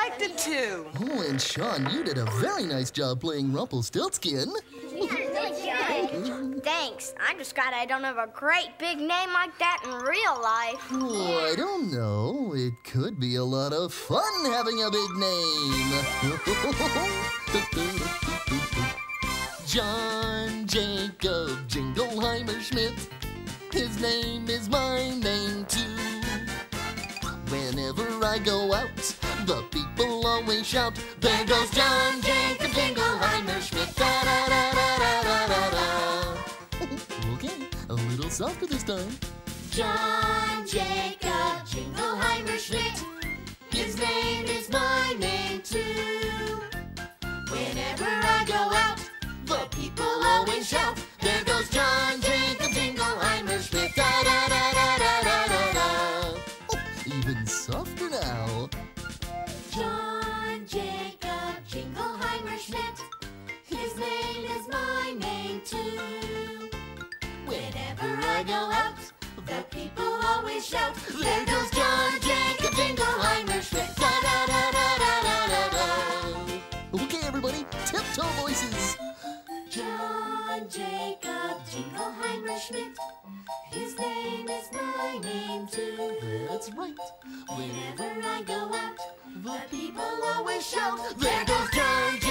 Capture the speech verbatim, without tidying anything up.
elected to. Oh, and Sean, you did a very nice job playing Rumpelstiltskin. Thanks. I'm just glad I don't have a great big name like that in real life. Oh, I don't know. It could be a lot of fun having a big name. John Jacob Jingleheimer Schmidt. His name is my name too. Whenever I go out, the people always shout, "There goes John Jacob Jingleheimer Schmidt." Da da da da da da da da. Okay, a little softer this time. John Jacob Jingleheimer Schmidt. His name is my name too. Whenever I go out, the people always shout, "There goes John Jacob Jingleheimer Schmidt." Da da da da da da da da. Even softer now. John Jacob Jingleheimer Schmidt. His name is my name too. Whenever I go out, the people always shout, "There goes John Jacob Jingleheimer Schmidt." Da da da da da da da da. Okay, everybody, tiptoe voices. John Jacob Jingleheimer Schmidt. His name is my name too. That's right. Whenever I go out, the people always shout, "There goes John